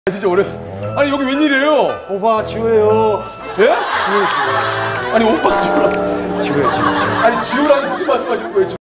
진짜 어려. 아니 여기 웬일이에요? 오빠 지호예요. 예? 지호. 아니 오빠 지우라. 지호야 지호. 아니 지우라니 무슨 말씀하시는 거예요?